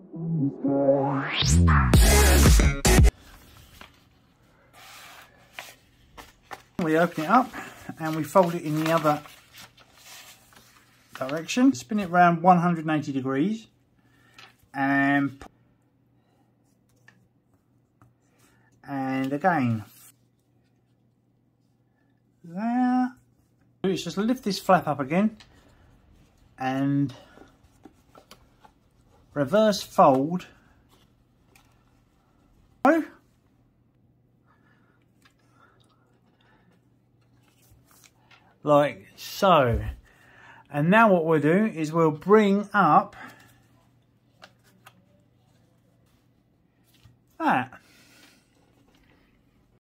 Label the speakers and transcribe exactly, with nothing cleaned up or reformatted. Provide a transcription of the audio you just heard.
Speaker 1: We open it up and we fold it in the other direction. Spin it around one hundred eighty degrees and and again there. It's just lift this flap up again and reverse fold like so. And now what we'll do is we'll bring up